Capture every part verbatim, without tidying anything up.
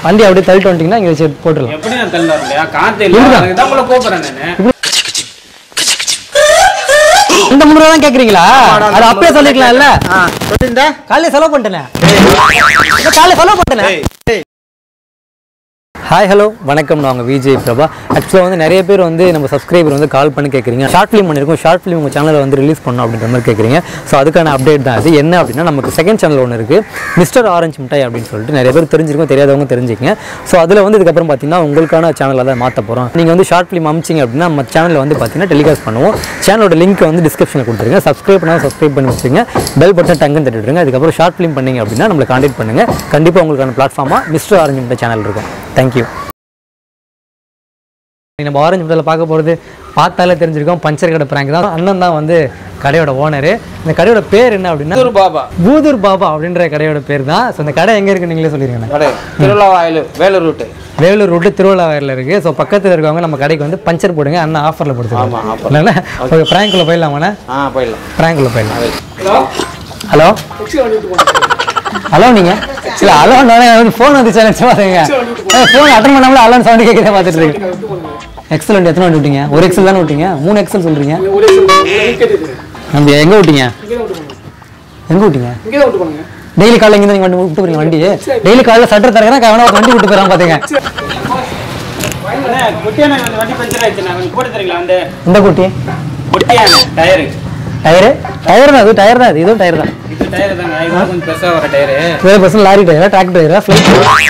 வண்டி அப்படியே தள்ளிட்டு வந்துட்டீங்கன்னா இங்கே வச்சு போட்டுடலாம். எப்படி நான் தள்ளி வரலையா? காத்து இல்லை, அதுக்கு தான் உங்களை கூப்பிட்றேன் நான். இந்த முறை தான் கேட்குறீங்களா? அது அப்பயே சொல்லிக்கலாம்ல. காலையில் செலவு பண்ணிட்டேனே, காலையில் செலவு பண்ணிட்டேனே. ஹாய் ஹலோ வணக்கம், நான் உங்கள் விஜய் பிரபா. ஆக்சுவலாக வந்து நிறைய பேர் வந்து நம்ம சப்ஸ்கிரைபர் வந்து கால் பண்ணி கேட்குறீங்க, ஷார்ட் ஃபிலிம் பண்ணியிருக்கோம், ஷார்ட் ஃபிலிம் உங்கள் சேனலில் வந்து ரிலீஸ் பண்ணணும் அப்படின்ற மாதிரி கேட்குறீங்க. ஸோ அதுக்கான அப்டேட் தான் அது. என்ன அப்படின்னா, நமக்கு செகண்ட் சேனல் ஒன்று இருக்குது, மிஸ்டர் ஆரஞ்சு மிட்டாய் அப்படின்னு சொல்லிட்டு நிறைய பேர் தெரிஞ்சிருக்கோம், தெரியாதவங்க தெரிஞ்சுக்கங்க. ஸோ அதில் வந்து இதுக்கப்புறம் பார்த்தீங்கன்னா உங்களுக்கான சேனலில் தான் மாற்ற போகிறோம். நீங்கள் வந்து ஷார்ட் ஃபிலிம் அமிச்சிங்க அப்படின்னா நம்ம சேனலில் வந்து பார்த்தீங்கன்னா டெலிகாஸ்ட் பண்ணுவோம். சேனலோட லிங்க் வந்து டிஸ்கிரிப்ஷனில் கொடுத்துருங்க. சப்ஸ்கிரைப் பண்ணால் சப்ஸ்கிரைப் பண்ணி வச்சுங்க, பெல் பட்டன் டங்குன்னு தட்டிடுங்க. அதுக்கப்புறம் ஷார்ட் ஃபிலிம் பண்ணிங்க அப்படின்னா நம்மளை கான்டெக்ட் பண்ணுங்கள். கண்டிப்பாக உங்களுக்கான பிளாட்ஃபார்மாக மிஸ்டர் ஆரஞ்சு மிட்டாய் சேனல் இருக்கும். தேங்க்யூ. நம்ம ஆரஞ்சு மிட்டாயில் பார்க்க போகிறது பார்த்தாலே தெரிஞ்சிருக்கோம், பஞ்சர் கடை பிராங்க் தான். அண்ணன் தான் வந்து கடையோட ஓனரு. இந்த கடையோட பேர் என்ன அப்படின்னா பூதூர் பாபா. பூதூர் பாபா அப்படின்ற கடையோட பேர் தான். ஸோ இந்த கடை எங்கே இருக்குது நீங்களே சொல்லிருக்கேன். கடை திருவிழாவாயில் வேலூர் ரூட்டு. வேலூர் ரூட்டு திருவிழாவாயில் இருக்குது. ஸோ பக்கத்தில் இருக்கவங்க நம்ம கடைக்கு வந்து பஞ்சர் போடுங்க, அண்ணன் ஆஃபரில் போடுத்துருவாங்க. இல்லைன்னா ஓகே, பிராங்க்குள்ளே போயிடலாமாண்ணா? ஆ போயிடலாம், பிராங்க்குள்ளே போயிடலாம். ஹலோ ஹலோ நீங்கள் இல்லை ஹலோ வந்து ஃபோன் வந்துச்சு நினச்சி பார்த்துங்க. ஃபோன் அட்டன் பண்ணாமல் அலோன்னு சவுண்டு கேட்குறத பார்த்துட்டு இருக்கேன். எக்ஸல் வண்டி எத்தனை வண்டி விட்டீங்க? ஒரு எக்ஸல் தானே விட்டீங்க? மூணு எக்ஸல் சொல்கிறீங்க. நம்ம எங்கே விட்டீங்க? எங்கே விட்டீங்க? டெய்லி காலையில் இங்கே தான் நீங்கள் வண்டி விட்டு போகிறீங்க. வண்டி டெய்லி காலையில் சட்டர் தரேன், கவனம் வண்டி விட்டு போகிறான் பார்த்துங்க. இந்த குட்டி டயரு டயரு டயர் தான், அது டயர் தான், அது இதுவும் டயர் தான். லாரி டயரா, டிராக்டர் டயரா, ஃப்ளைட்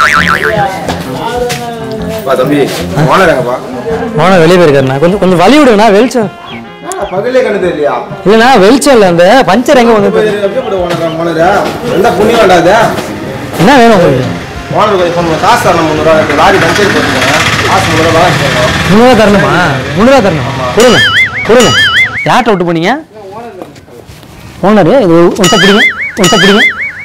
ஓனர் வெளியே போயிருக்காருண்ணா. கொஞ்சம் கொஞ்சம் வழி விடுங்கண்ணா, வெளிச்சம் இல்லைண்ணா, வெளிச்சம் இல்லை. அந்த பஞ்சர் எங்கே வந்து என்ன வேணும் உங்களுக்கு? முந்நூறுவா தரணுமா? முந்நூறுவா தரணுமா? கொடுங்க கொடுங்க. யார்கிட்ட விட்டு போனீங்க? ஓனர் இது ஒன்றை பிடிங்க, ஒன்றை பிடிங்க,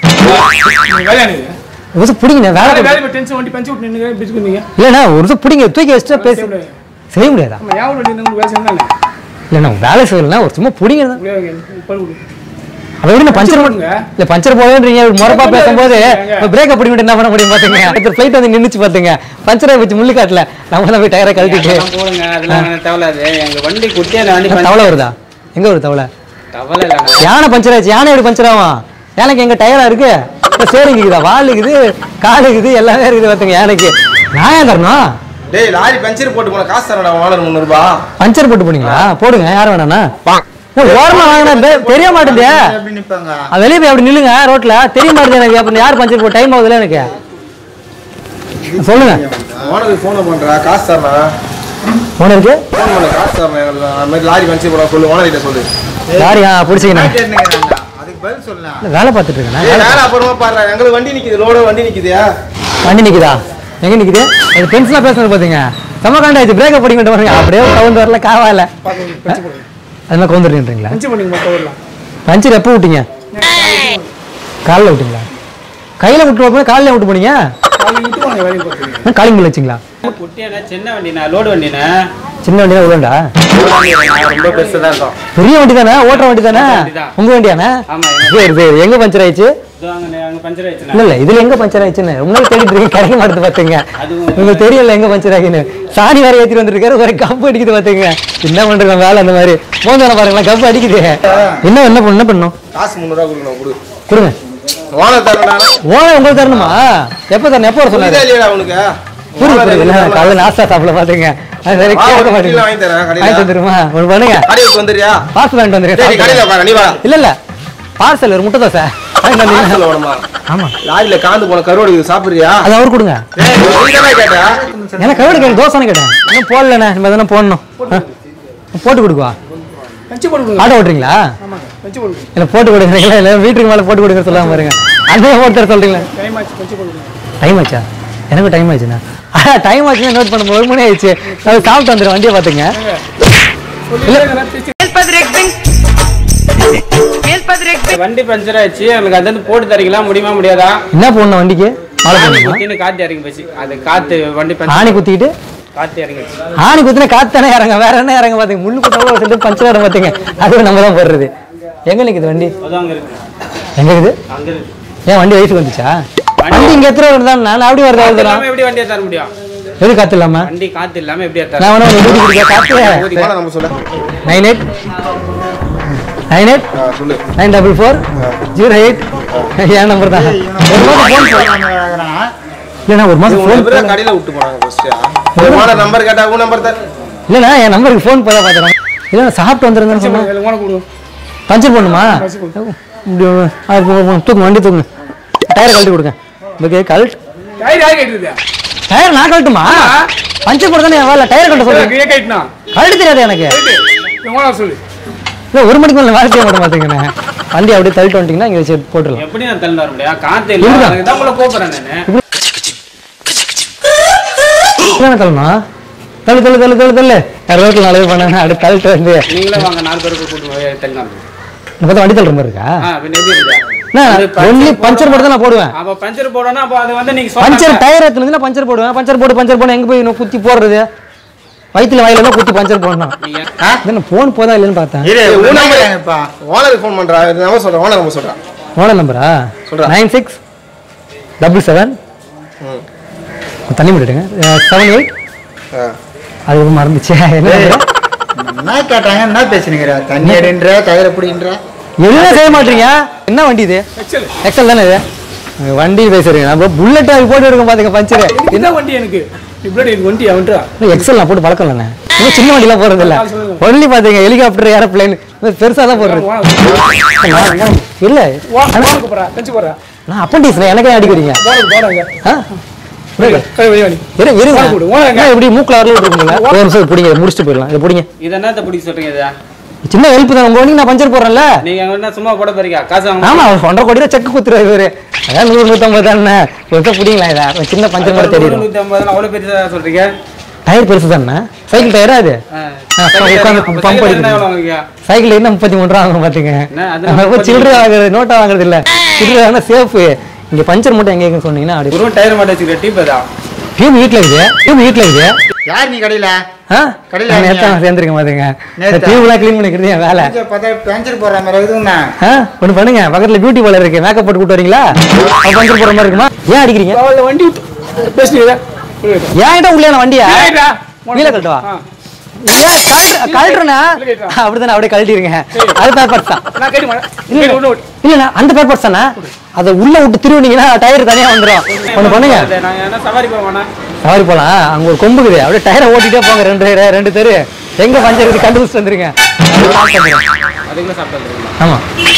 பிடிங்க. வேலை இல்லைண்ணா, ஒரு நிமிஷம் பிடிங்க, தூக்கி வச்சுட்டா பேச செய்ய முடியாதா? இல்லைண்ணா வேலை செய்யலாம், ஒரு சும்மா பிடிங்க. அதை விட பஞ்சர் இல்லை, பஞ்சர் போடுறீங்க முறப்பா பேசும்போது பிரேக்கை பிடிக்கிட்டு என்ன பண்ண முடியும் பார்த்துங்க. ஃப்ளைட் வந்து நின்றுச்சு பார்த்துங்க, பஞ்சரை வச்சு முள்ளு காட்டல, நம்ம தான் போய் டயரை கழட்டிட்டு. தவளை வருதா? எங்கே வருது தவளை? யானை பஞ்சர் ஆச்சு. யானை எப்படி பஞ்சர் ஆகும்? யானைக்கு எங்க டயரா இருக்கு, ஸ்டேரிங் இருக்குதா, வால் இருக்குது, கால் இருக்குது, எல்லாமே இருக்குது பார்த்துங்க. யானைக்கு நான் ஏன் தரணும்? டேய் லாரி பஞ்சர் போட்டு போன காசு தரடா, ஓனர் முந்நூறு ரூபாய். பஞ்சர் போட்டு போனீங்களா? போடுங்க, யாரும் வேணாண்ணா. ஓரமா வாங்கினா தெரிய மாட்டேங்குது. அது வெளியே போய் அப்படி நில்லுங்க ரோட்ல, தெரிய மாட்டேங்குது எனக்கு. அப்ப யார் பஞ்சர் போட்டு டைம் ஆகுதுல எனக்கு சொல்லுங்க. ஓனருக்கு ஃபோன் பண்றா, காசு தரடா. ஓனருக்கு ஃபோன் பண்ண, காசு தரணும். அந்த மாதிரி லாரி பஞ்சர் போட சொல்லு, ஓனர் கிட்ட சொல்லு. லாரியா பிடிச்சிக்கணும், அதுக்கு பதில் சொல்லலாம். வேலை பார்த்துட்டு இருக்கேன். வேலை அப்புறமா பாரு, எங்களுக்கு வண்டி நிக்குது, லோட வண்டி நிக்குதா? வண்டி நிக்குதா? எங்க நிக்குது? அது பென்சிலா பேசுறது பாத்தீங்க, செம்ம காண்டாச்சு. பிரேக்கை பிடிக்கிட்டு பாருங்க, அப்படியே கவுந்து வரல, காவால அது மாதிரி கவுந்துருக்கீங்களா? பஞ்சர் எப்போ விட்டீங்க? காலைல விட்டீங்களா? கையில விட்டு காலையில விட்டு போனீங்க? காலிங் பில் வச்சிங்களா? சின்ன வண்டினா, லோடு வண்டினா. சின்ன வண்டினா உள்ளண்டா, ரொம்ப பெருசா தான் இருக்கும். பெரிய வண்டி தானே, ஓட்டுற வண்டி தானே, உங்க வண்டியானே? சரி சரி. எங்க பஞ்சர் ஆயிடுச்சு? இல்ல இல்ல, இதுல எங்க பஞ்சர் ஆயிடுச்சுன்னு உங்களை தேடிட்டு இருக்கீங்க, கிடைக்க மாட்டேது பாத்துங்க. உங்களுக்கு தெரியல எங்க பஞ்சர் ஆகின்னு. சாணி வேற ஏற்றிட்டு வந்துருக்காரு, ஒரு கம்பு அடிக்குது பாத்துங்க. என்ன பண்றீங்க வேலை அந்த மாதிரி? போந்தான பாருங்களா, கம்பு அடிக்குது. என்ன என்ன பண்ண பண்ணும்? காசு முந்நூறு ரூபாய் கொடுக்கணும், கொடு கொடுங்க. ஓனர் தரடா. ஓனர் உங்களுக்கு தரணுமா? எப்ப தரணும்? எப்போ வர சொன்னாரு? உனக்கு புரியுது புரியுது. காலைல நாஸ்தா சாப்பிட பாத்துங்க, அது சரி கேட்க மாட்டேங்க. வாங்கி தந்துருமா? ஒன்று பண்ணுங்க, வந்துறியா? பார்சல் வாங்கிட்டு வந்துருக்கேன். இல்ல இல்ல, பார்சல் ஒரு முட்டை தோசை. ஆமா, லாரியில காந்து போன கருவாடு சாப்பிடுறியா? அது அவர் கொடுங்க. எனக்கு கருவாடு கேட்க தோசை கேட்டேன், இன்னும் போடலண்ணே, நம்ம எதனா போடணும். போட்டு கொடுக்குவா? ஆட்டோ ஓட்டுறீங்களா? இல்லை போட்டு கொடுக்குறீங்களா? இல்லை வீட்டுக்கு மேலே போட்டு கொடுக்குற சொல்லாம பாருங்க. அதே ஓட்டுற சொல்றீங்களா? டைம் ஆச்சா? எனக்கு டைம் ஆச்சுண்ணா. டைம் ஆச்சுன்னா நோட் பண்ணும்போது ஒரு மணி ஆயிடுச்சு. அது சாப்பிட்டு வந்துடும், வண்டியை பார்த்துங்க. வண்டி பஞ்சர் ஆயிடுச்சு, எனக்கு அது போட்டு தரீங்களா? முடியுமா முடியாதா? என்ன போடணும் வண்டிக்கு? காத்து இறங்கி போச்சு, அது காத்து வண்டி ஆணி குத்திக்கிட்டு காத்து இறங்கி ஆணி குத்தினா காத்து தானே இறங்க, வேற என்ன இறங்க பாத்தீங்க? முள்ளு குத்தா சொல்லிட்டு பஞ்சர் ஆட பாத்தீங்க, அது நம்ம தான் போடுறது. எங்க நிக்குது வண்டி? அங்க இருக்கு. எங்க இருக்குது? அங்க இருக்கு. ஏன் வண்டி வயசுக்கு வந்துச்சா? வண்டி இங்க எத்தனை வருதான் நான் அப்படி வருது இல்லாம எப்படி வண்டியை தர முடியும்? எது காத்து இல்லாம வண்டி காத்து இல்லாம எப்படி தர? நான் வேணா உங்களுக்கு ஊட்டி காத்து ஓனர் நம்பர் சொல்லு. நைன் எயிட் நைன் எயிட் ஆ சொல்லு. Nine double four zero eight என் நம்பர் தான். ஒரு மாதம் ஃபோன் இல்லைண்ணா ஒரு மாதம் ஃபோன் கடையில் விட்டு போனாங்க ஃபர்ஸ்ட். ஒரு ஓனர் நம்பர் கேட்டா உன் நம்பர் தான். இல்லைண்ணா என் நம்பருக்கு ஃபோன் போதா பார்த்துறேன். இல்லைண்ணா சாப்பிட்டு வந்துருந்தேன்னு சொன்னேன். பஞ்சர் பண்ணுமா? தூக்குங்க வண்டி தூக்குங்க. டயர் கழட்டி கொடுங்க. ஓகே கழட்டு. டயர் நான் கழட்டுமா? பஞ்சர் போட தானே வேலை. டயர் கழட்ட சொல்லுங்க. கழட்டு தெரியாது எனக்கு. இல்லை ஒரு மணிக்கு மேலே வேலை செய்ய மாட்ட மாட்டேங்கண்ணே. வண்டி அப்படியே தள்ளிட்டு வந்துட்டீங்கன்னா இங்கே வச்சு போட்டுடலாம். எப்படி நான் தள்ளி வர முடியாது? காத்து இல்லை. தான் உங்களை கூப்பிடுறேன் நான். என்ன தள்ளணுமா? தள்ளு தள்ளு தள்ளு தள்ளு தள்ளு ரோட்டில் நாலு பேர் பண்ணாங்க. அப்படியே தள்ளிட்டு வந்து நீங்களே வாங்க நாலு பேருக்கு கூப்பிட்டு தள்ளினாங்க. பார்த்தா வண்டி தள்ளுற மாதிரி இருக்கா? ஒன்லி பஞ்சர் போட்டு தான் நான் போடுவேன். அப்ப பஞ்சர் போடணும். அப்ப அது வந்து நீங்க பஞ்சர் டயர் எடுத்துனா பஞ்சர் போடுவேன். பஞ்சர் போட்டு பஞ்சர் போட எங்க போய் இன்னும் குத்தி போடுறது? வயிற்றுல வாயில தான் குத்தி பஞ்சர் போடணும். என்ன போன் போதா இல்லைன்னு பார்த்தேன். ஓனருக்கு ஃபோன் பண்றா. நம்பர் சொல்றேன். ஓனர் நம்பர் சொல்றேன். ஓனர் நம்பரா? சொல்றேன். நைன் சிக்ஸ் டபுள் செவன் தண்ணி விட்டுடுங்க. செவன் எயிட் அது மறந்துச்சு. என்ன கேட்டாங்க? என்ன பேசுறீங்க? தண்ணி அடின்ற டயர் பிடின்ற என்ன செய்ய மாட்டீங்க? என்ன வண்டி இது? எக்ஸல் தானே இது? வண்டி பேசுறீங்க. நம்ம புல்லட் போட்டு எடுக்க பாத்துங்க பஞ்சர். என்ன வண்டி எனக்கு வண்டி அவன்டா எக்ஸல் நான் போட்டு பழக்கம் இல்லைண்ணே. இன்னும் சின்ன வண்டிலாம் போறது இல்லை. ஒன்லி பாத்தீங்க ஹெலிகாப்டர் ஏரோப்ளேன் பெருசா தான் போடுறது. இல்ல நான் அப்பண்டிஸ் எனக்கே அடிக்கிறீங்க. எப்படி மூக்குல வரல விட்டுருக்கீங்களா? ஒரு நிமிஷம் பிடிங்க முடிச்சுட்டு போயிடலாம். இதை பிடிங்க. இது என்னத்த பிடிக்க சொல்றீங்க? சின்ன ஹெல்ப் தான். உங்க வண்டி நான் பஞ்சர் போடுறேன்ல. நீங்க என்ன சும்மா போட போறீங்க? காசு வாங்க. ஆமா ஒன்றரை கோடி தான் செக் குத்துறாரு இவரு. அதான் நூறு நூத்தம்பது தானே ஒரு பிடிங்களா? இதை சின்ன பஞ்சர் கூட தெரியும். நூத்தி ஐம்பது அவ்வளவு பெருசா சொல்றீங்க? டயர் பெருசு தானே? சைக்கிள் டயரா அது? பம்ப் அடிக்க சைக்கிள் என்ன முப்பத்தி மூணு ரூபா வாங்க பாத்துங்க. சில்லறை வாங்குறது நோட்டா வாங்குறது இல்ல. சில்லறை வாங்கினா சேஃபு. இங்க பஞ்சர் மட்டும் எங்க சொன்னீங்கன்னா அப்படி ஒரு டயர் மட்டும் வச்சுக்கிற டீப் தான். டியூப் வீட்ல இருக்குது. டியூப் வீட்ல இருக்குது. யார் நீ கடையில? கடையில நேத்தா சேர்ந்துருக்க மாட்டேங்க. டியூப்லாம் க்ளீன் பண்ணிக்கிறது என் வேலை. பஞ்சர் போடுற மாதிரி இருக்குதுண்ணா. ஒண்ணு பண்ணுங்க. பக்கத்துல பியூட்டி பார்லர் இருக்கு. மேக்கப் போட்டு கூட்டு வரீங்களா? பஞ்சர் போடுற மாதிரி இருக்குமா? ஏன் அடிக்கிறீங்க? வண்டி பேசுறீங்க. ஏன்டா உள்ளே வண்டியா கீழே கழட்டுவா? கழட்டுறா அப்படித்தானே? அப்படியே கழட்டிருங்க. அது பேப்பர்ஸ் தான். இல்லண்ணா அந்த பேப்பர்ஸ் தானே. அதை உள்ள விட்டு திருவினீங்கன்னா டயர் தனியா வந்துடும். ஒண்ணு பண்ணுங்க. சவாரி போலாம். அங்க ஒரு கொம்புக்குது. அப்படியே டயரை ஓட்டிட்டே போங்க. ரெண்டு ரெண்டு தெரு எங்க பஞ்சர் இருக்கு கண்டுபிடிச்சு வந்துருங்க. ஆமா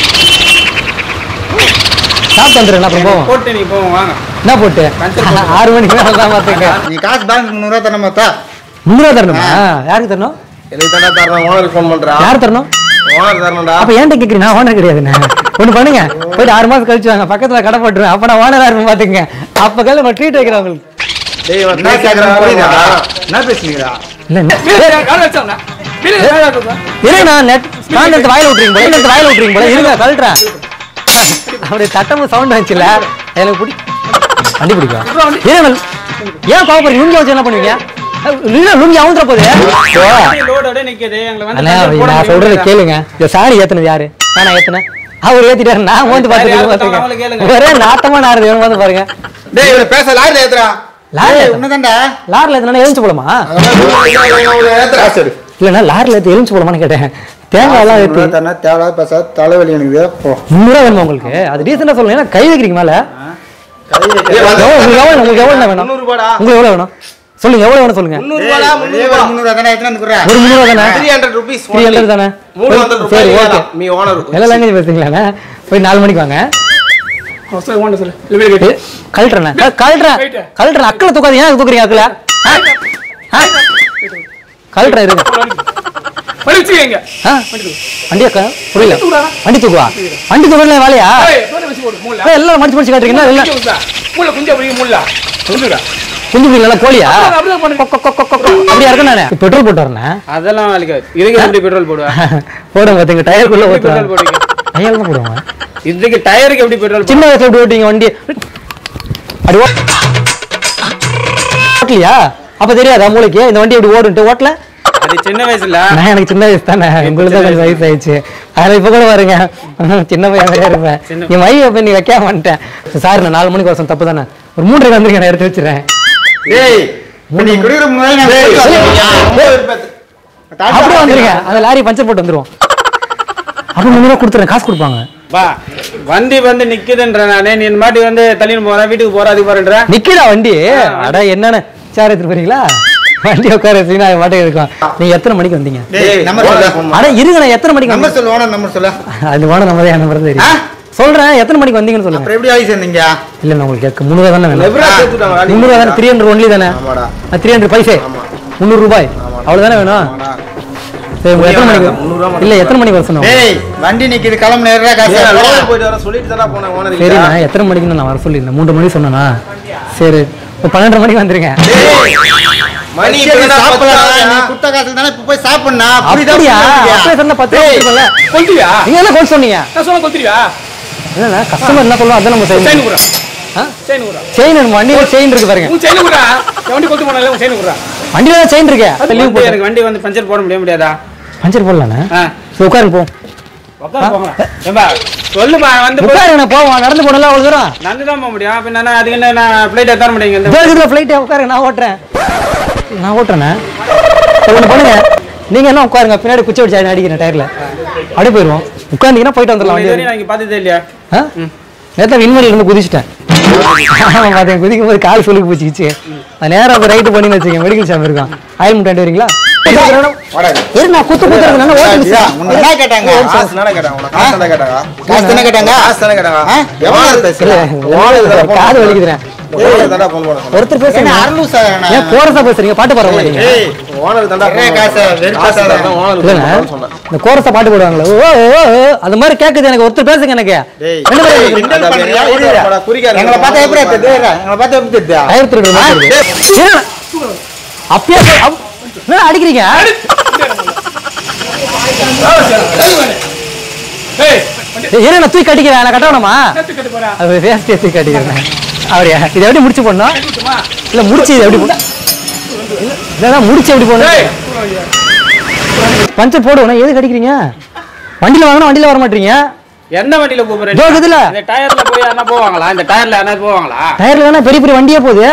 சாப்பிட்டு வந்துடுறேன். அப்புறம் போவோம். போட்டு நீ போவோம் வாங்க. என்ன போட்டு ஆறு மணிக்கு மேல தான் பாத்துங்க. நீ காசு பேங்க் முந்நூறு ரூபா தரணும் பார்த்தா? முந்நூறு ரூபா தரணுமா? யாருக்கு தரணும்? எனக்கு தானே தரணும். ஓனருக்கு ஃபோன் பண்றா. யார் தரணும்? ஓனர் தரணும்டா. அப்ப ஏன்ட்ட கேக்குறீங்க? நான் ஓனர் கிடையாதுண்ணே. ஒண்ணு பண்ணுங்க. போயிட்டு ஆறு மாசம் கழிச்சு வாங்க. பக்கத்துல கடை போட்டுருவேன். அப்ப நான் ஓனரா இருப்பேன் பாத்துங்க. அப்ப கையில நம்ம ட்ரீட் வைக்கிறேன் உங்களுக்கு. என்ன கேக்குறேன் புரியுதா? என்ன பேசுறீங்களா? இல்ல இருங்க. நெட் நான் எடுத்து வாயில விட்டுறீங்க போல. எடுத்து வாயில விட்டுறீங்க போல. இருங்க கழட்டுறேன். அப்படியே தட்டமும் சவுண்ட் வந்துச்சுல எனக்கு பிடி வண்டி பிடிக்கும். ஏன் ஏன் கோவப்படுறீங்க? லுங்கி வச்சு என்ன பண்ணுவீங்க? லுங்கி அவுந்துற போகுது. நான் சொல்றத கேளுங்க. இந்த சாரி ஏத்துனது யாரு? நானா ஏத்துனேன். அவர் ஏத்திட்டாரு. நான் வந்து பாத்துருக்கேன். ஒரே நாட்டமா நாருது. இவங்க வந்து பாருங்க. பேச லாரில ஏத்துறா. லாரி உன்னதான்டா. லாரில ஏத்துனா எழுந்து போலாமா? இல்லண்ணா லாரில ஏத்து எழுந்து போலாமான்னு கேட்டேன். தேங்காய் எல்லாம் ஏத்து தேவையில்லாத பேச தலைவலி எனக்கு. முன்னூறு ரூபா வேணுமா உங்களுக்கு? அது ரீசெண்டா சொல்லுங்க. கை வைக்கிறீங்க மேல. உங்களுக்கு எவ்வளவு வேணும்? உங்களுக்கு எவ்வளவு வேணும் சொல்லுங்க. எவ்வளவு வேணும் சொல்லுங்க. முந்நூறு ரூபாய் முந்நூறு ரூபா தானே எடுத்துட்டு வந்து குறா. ஒரு முந்நூறு ரூபா தானே? மூன்று நூறு ரூபாய் மூன்று நூறு தானே? சரி ஓகே. மீ ஓனர் எல்லா லாங்குவேஜ் பேசுறீங்களாண்ணே? போய் நாலு மணிக்கு வாங்க. கழட்டுறேன் கழட்டுறேன் கழட்டுறேன். அக்களை தூக்காது. ஏன் தூக்குறீங்க அக்களை? கழட்டுறேன் இருங்க. வண்டி அக்கா புரியல. வண்டி தூக்குவா? வண்டி தூக்கல வேலையா? எல்லாம் மடிச்சு மடிச்சு காட்டுறீங்கன்னா குஞ்சு பிடிக்கல கோழியா? அப்படியா இருக்கு. நானே பெட்ரோல் போட்டு வரேன். அதெல்லாம் இதுக்கு பெட்ரோல் போடுவேன். போடுங்க பாத்தீங்க. டயருக்குள்ள டயர் தான் போடுவாங்க. இதுக்கு டயருக்கு எப்படி பெட்ரோல்? சின்ன வயசுல எப்படி ஓட்டிங்க வண்டி? அப்படி ஓட்டலையா? அப்ப தெரியாதா மூளைக்கு இந்த வண்டி எப்படி ஓடுன்ட்டு? ஓட்டல அது சின்ன வயசுல நான் எனக்கு சின்ன வயசு தானே, உங்களுக்கு தான் கொஞ்சம் வயசு ஆயிடுச்சு. அதில் இப்போ கூட பாருங்க சின்ன பையன் மாதிரியே இருப்பேன். என் மைய போய் நீ வைக்க மாட்டேன் சார். நான் நாலு மணிக்கு வருஷம் தப்பு தானே, ஒரு மூன்றரை வந்துருக்கேன், நான் எடுத்து வச்சிடறேன். அப்படியே வந்துருங்க, அந்த லாரி பஞ்சர் போட்டு வந்துருவோம். அப்ப முன்னூறு கொடுத்துறேன், காசு கொடுப்பாங்க. வா வண்டி வந்து நிக்குதுன்ற நானே, நீ இந்த மாட்டி வந்து தள்ளின்னு போற, வீட்டுக்கு போற, அது போறேன்ற நிக்கிடா வண்டி. அட என்னன்னு சேர் எடுத்துட்டு போறீங்களா? வண்டி உட்கார வச்சீங்கன்னா அது மாட்டே இருக்கும். நீங்க எத்தனை மணிக்கு வந்தீங்க? அட இருங்க, நான் எத்தனை மணிக்கு நம்பர் சொல்லு, ஓனர் நம்பர் சொல்லு. அது ஓனர் நம்பர் தான், நம்பர் தெரியும். சொல்றேன், எத்தனை மணிக்கு வந்தீங்கன்னு சொல்லுங்க. அப்புறம் எப்படி ஆகி சேர்ந்தீங்க? இல்ல நான் உங்களுக்கு கேட்க முந்நூறு தானே வேணும். முந்நூறு தானே, த்ரீ ஹண்ட்ரட் ஒன்லி தானே, த்ரீ ஹண்ட்ரட் பைசே, முந்நூறு ரூபாய் அவ்வளவுதானே வேணும். சரி, எத்தனை மணிக்கு இல்ல எத்தனை மணிக்கு வர சொன்னோம்? டேய் வண்டி நிக்குது, கிளம்பு நேரா காசு போயிட்டு வர சொல்லிட்டு தான போனேன் ஓனர். சரி, நான் எத்தனை மணிக்கு நான் வர சொல்லிருந்தேன்? மூன்று மணிக்கு சொன்னேனா? சரி, பன்னெண்டரை மணிக்கு வந்துருங்க. மணி சாப்பிடலாம், நீ குட்ட காசுல தானே இப்ப போய் சாப்பிடனா? அப்படியா? அப்படியே சொன்னா பத்து ரூபாய் கொடுப்பல. கொல்றியா? நீங்க என்ன கொல் சொன்னீங்க? நான் சொன்ன கொல்றியா? இல்ல கஸ்டமர் என்ன சொல்லுவோம் அதான் நம்ம செயின் செய்யணும். குறா. ஆ செயின் குறா. செயின் நம்ம வண்டியில செயின் இருக்கு பாருங்க. உன் செயின் குறா. வண்டி கொல்த்து போனல உன் செயின் குறா. வண்டியில செயின் இருக்கு. அது லீவ் போட்டு எனக்கு வண்டி வந்து பஞ்சர் போட முடிய முடியாதா? பஞ்சர் போடலானே. ஆ சரி உட்காருங்க போ. உட்கார் போங்க. ஏம்பா சொல்லுப்பா வந்து உட்காருங்க போவோம். நடந்து போடல அவ்வளவு தூரம். நடந்து தான் போக முடியும். அப்ப நான் அதுக்கு என்ன நான் ஃளைட் ஏத்த முடியுங்க இந்த இதுல ஃளைட் உட்காருங்க, நான் ஓட்டுறேன். நான் ஓட்டுறேனே. ஒண்ணு பண்ணுங்க, நீங்க என்ன உட்காருங்க, பின்னாடி குச்சி வச்சு அடிக்கிறேன் டயர்ல. அப்படியே போயிடுவோம். உட்கார்ந்தீங்கன்னா போயிட்டு வந்துடலாம். வண்டி நான் இங்க பார்த்ததே இல்லையா? நேற்று விண்வெளியில இருந்து குதிச்சிட்டேன். பார்த்தேன், குதிக்கும் போது கால் சொல்லி போச்சுக்கிச்சு. அது நேரம் அந்த ரைட்டு பண்ணி வச்சுக்கேன். மெடிக்கல் ஷாப் இருக்கான். ஆயில் முட்டாண்டு வரீங்களா? நான் குத்து குத்துறதுனால ஓட்டுச்சா என்ன கேட்டாங்க? காசு தான கேட்டாங்க உனக்கு. காசு தான கேட்டாங்க. காசு தானே கேட்டாங்க. காசு தான கேட்டாங்க. எவ்வளவு பேசுற? காது வலிக்குதுறேன். ஓனர் தான போன் பண்ண. ஒருத்தர் பேசுறீங்க, அரலூசா ஏன் கோரஸா பேசுறீங்க? பாட்டு பாடுறவங்க நீங்க? ஏய் ஓனர் தான நிறைய காசு வெறுப்பாசாத. ஓனர் சொன்னேன். இந்த கோரஸா பாட்டு பாடுவாங்களே, ஓ ஓ ஓ, அந்த மாதிரி கேக்குது எனக்கு. ஒருத்தர் பேசுங்க எனக்கு. டேய் ரெண்டு பேரும் கிண்டல் பண்றியா? இல்ல குறிக்காத. எங்களை பார்த்தா எப்படி தெரியுது? எங்களை பார்த்தா எப்படி தெரியுது? ஆயிரத்தி ரெண்டு அப்பயே என்ன அடிக்கிறீங்க? ஏன்னா நான் தூக்கி கட்டிக்கிறேன். நான் கட்டணுமா? அது வேஸ்டியை தூக்கி கட்டிக்கிறேன். அப்படியா? இது எப்படி முடிச்சு போடணும்? இல்ல முடிச்சு இது எப்படி இல்ல முடிச்சு எப்படி போடணும்? பஞ்சர் போடுவோம். எது கடிக்கிறீங்க? வண்டியில வாங்கினா வண்டியில வர மாட்டீங்க. எந்த வண்டியில கூப்பிடுறீங்க? ஜோகுதுல இந்த டயர்ல போய் என்ன போவாங்களா? இந்த டயர்ல என்ன போவாங்களா? டயர்ல வேணா பெரிய பெரிய வண்டியே போகுது.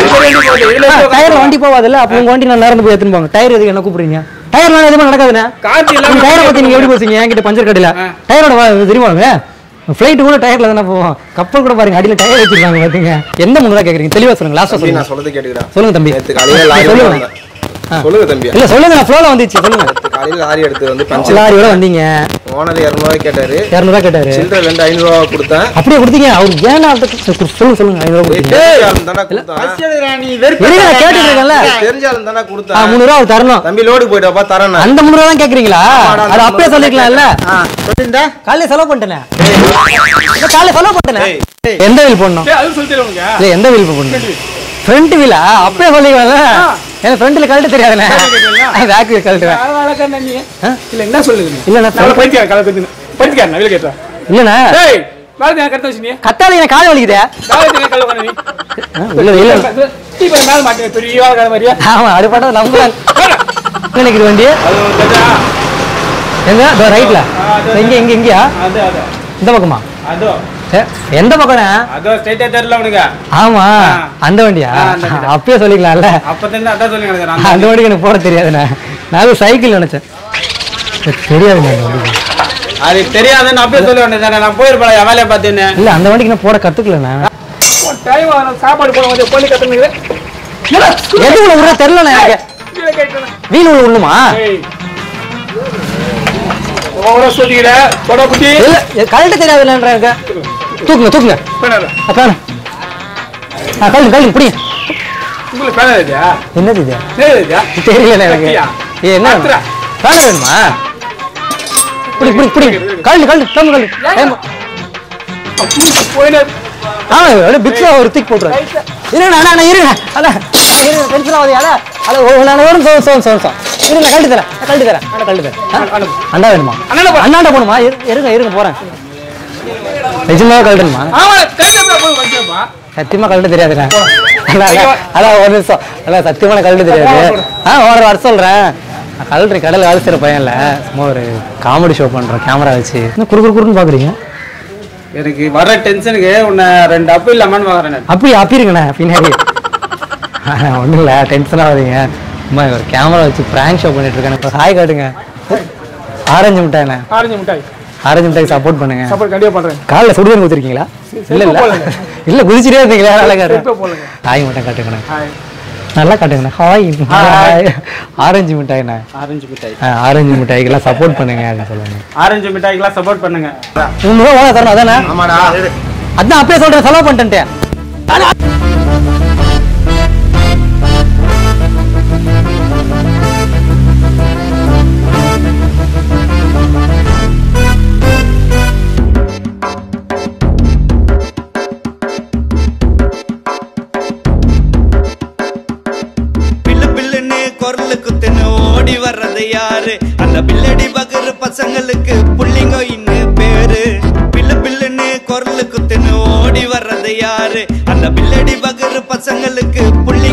டயர்ல வண்டி போவாதுல்ல, அப்ப உங்க வண்டி நான் நடந்து போய் எடுத்துன்னு போங்க. டயர் எதுக்கு என்ன கூப்பிடுறீங்க? டயர்ல எதுவுமே நடக்காதுண்ணே. கார்த்தி இல்லாம டயரை பத்தி நீங்க எப்படி பேசுறீங்க? என்கிட்ட பஞ்சர் கடையில டயரோட தெரியுமாங்க? ஃப்ளைட் கூட டயர்ல தானே போவோம். கப்பல் கூட பாருங்க அடியில டயர் வச்சிருக்காங்க பாத்தீங்க. எந்த முன்னதா கேக்குறீங்க? தெளிவா சொல்லுங்க. லாஸ்டா சொல்லுங்க. நான் சொல்றது கேட்டுக்கடா. சொல்லுங்க தம்பி. நேத்து காலையில லாரி சொல்லுங்க. சொல்லுங்க தம்பி. இல்ல சொல்லுங்க, நான் ஃப்ளோல வந்துச்சு. சொல்லுங்க. நேத்து காலையில லாரி எடுத்து வந்து பஞ்சர் லாரியோட வந்தீங்க. ஓனர் இருநூறு ரூபாய் கேட்டாரு. இருநூறு ரூபாய் கேட்டாரு. சில்லறை ரெண்டு ஐநூறு ரூபாய் கொடுத்தேன். அப்படியே கொடுத்தீங்க. அவரு ஏன்னா சொல்லுங்க சொல்லுங்க. ஐநூறு ரூபாய் கொடுத்தீங்க. தெரிஞ்சாலும் தானே கொடுத்தேன். நீ வெறுப்பு இருங்க, நான் கேட்டுருக்கேன்ல. தெரிஞ்சாலும் தானே கொடுத்தேன். முந்நூறு ரூபாய் அவர் தரணும். தம்பி லோடு போயிட்டப்பா தரேன். அந்த முந்நூறு ரூபாய் தான் கேக்குறீங்களா? அது அப்பயே சொல்லிக்கலாம்ல. சொல்லிருந்தா காலையில செலவு பண்ணிட்டேனே. காலையில செலவு பண்ணிட்டேனே. எந்த வீல் போடணும்? அது சொல்லி தருவாங்க. இல்ல எந்த வீல் போடணும்? ஃப்ரண்ட் வீலா? அப்பயே சொல்லிக்கலாம்ல. எனக்கு ஃப்ரண்ட்ல கழட்ட தெரியாதுண்ணே. Back wheel கழட்டுவேன். அழகா நீ இல்ல என்ன சொல்லுங்க? இல்ல நான் நான் பைத்தியக்கார கலை பத்தி பைத்தியக்காரன் வீல கேட்டா. இல்லண்ணே. டேய் வாங்க நான் கரெக்ட்டா வச்சினீ. கத்தால எனக்கு கால் வலிக்குதே. வாங்க கலை பண்ணி. இல்ல இல்ல டீ பண்ண மேல மாட்டே பெரிய வாங்க மாதிரியா. ஆமா அது பண்றது நம்பலாம். எனக்கு இது வண்டி அது கேட்டா எங்க? தோ ரைட்ல. எங்க எங்க எங்கயா? அது அது இந்த பக்கமா? அதோ எந்த பக்கம்ண்ணே? அதோ ஸ்ட்ரைட்டா தெரியல உனக்கு. ஆமா அந்த வண்டியா? அப்பயே சொல்லிக்கலாம்ல. அப்பத்துல அதான் சொல்லுங்க. அந்த வண்டிக்கு எனக்கு போட தெரியாதுண்ணே. நான் சைக்கிள் நினைச்சேன். தெரியாதுண்ணே அந்த வண்டிக்கு. அது தெரியாதுன்னு அப்பயே சொல்ல வேண்டியதானே. நான் போயிருப்பேன் என் வேலையை பார்த்தேன்னு. இல்ல அந்த வண்டிக்கு நான் போட கத்துக்கலண்ணே. டைம் சாப்பாடு போட வந்து பொண்ணு கத்துனுங்க. எதுக்குள்ள உள்ள தெரியலண்ணே எனக்கு. வீல் உள்ள உள்ளுமா? ஓவரா சொல்லிக்கிற போட குட்டி. இல்ல கழட்ட தெரியாதுல்ல எனக்கு. தூக்குங்க தூக்குங்க. பண்ணாத. அப்பாண்ணே. ஆ கழட்டு கழட்டு பிடி. உங்களுக்கு பேன இல்லையா? என்னது இது? இல்லையா? தெரியல எனக்கு. ஏ என்ன? பேன வேணுமா? புடி புடி புடி. கழட்டு கழட்டு தம்பி கழட்டு. போயினே ஆ அப்படியே பிக்ஸா ஒரு திக் போட்டுரு. இருங்க அண்ணா அண்ணா இருங்க. அண்ணா இருங்க டென்ஷன் ஆகாதீங்க. அண்ணா அட நான் வரும் சோ சோ சோ சோ. இருங்க கழட்டி தரேன். கழட்டி தரேன். அண்ணா கழட்டி தரேன். அண்ணா வேணுமா? அண்ணாண்ட போணுமா? இருங்க இருங்க போறேன். நிஜமா கழட்டணுமா? ஆமா தெரியாம போய் வந்துப்பா. சத்தியமா கழட்ட தெரியாதுண்ணே. அதான் ஒரு நிமிஷம். அதான் சத்தியமா கழட்ட தெரியாது. ஆ ஓனர் வர சொல்றேன். நான் கலர் கடையில் வேலை செய்கிற பையன் இல்லை, சும்மா ஒரு காமெடி ஷோ பண்ணுறோம் கேமரா வச்சு. இன்னும் குறு குறு குறுன்னு பார்க்குறீங்க. எனக்கு வர டென்ஷனுக்கு உன்னை ரெண்டு அப்பு இல்லாமன்னு பார்க்குறேன். அப்படி அப்பிருங்கண்ணே பின்னாடி. ஒன்றும் இல்லை, டென்ஷனாக வருவீங்க. அம்மா ஒரு கேமரா வச்சு ப்ராங்க் ஷோ பண்ணிட்டு இருக்கேன். இப்போ ஹாய் காட்டுங்க. ஆரஞ்சு மிட்டாய்ண்ணே. ஆரஞ்சு மிட்டாய். ஆரஞ்சு மிட்டாய்க்கு சப்போர்ட் பண்ணுங்க. சப்போர்ட் கண்டிப்பாக பண்ணுறேன். காலில் சுடுதண்ணி ஊற்றிருக்கீங்களா? இல்லை இல்லை இல்லை குதிச்சிட்டே இருந்தீங்களா? நல்லா காட்டுங்க. ஹாய் மிட்டாய் காட்டுங்கண்ணே. நல்லா காட்டுங்கண்ணே. Hi hi. ஆரஞ்சு மிட்டாய்ண்ணே. ஆரஞ்சு மிட்டாய். ஆரஞ்சு மிட்டாய்க்கெல்லாம் சப்போர்ட் பண்ணுங்க அப்படின்னு சொல்லுங்க. ஆரஞ்சு மிட்டாய்க்கெல்லாம் சப்போர்ட் பண்ணுங்க. முந்நூறு ரூபா தரணும் அதானே? ஆமாடா. அதான் அப்பயே சொல்கிறேன், செலவு பண்ணிட்டேன். ஓடி வர்றது யாரு? அந்த பில்லடி பகரு பசங்களுக்கு புள்ளிங்கோ இன்னும் பேரு. பில்லு பில்லுன்னு குரலு குத்துன்னு ஓடி வர்றது யாரு? அந்த பில்லடி பகரு பசங்களுக்கு புள்ளி